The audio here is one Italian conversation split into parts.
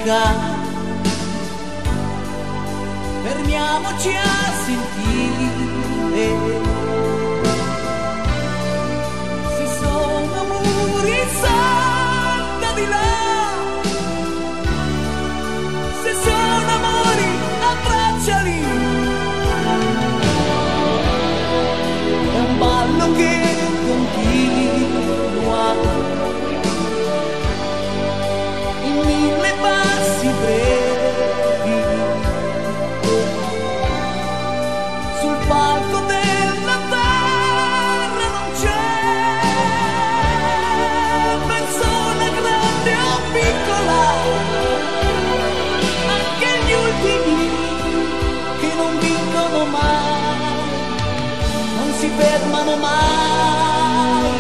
musica, fermiamoci a sentire se sono muri salta di là, se sono amori abbracciali, è un ballo che continua in mille passi brevi sul palco della terra. Non c'è persona grande o piccola, anche gli ultimi che non vincono mai, non si fermano mai,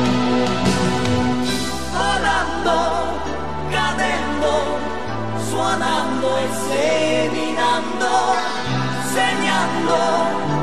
volando, cadendo, suonando e seminando, segnando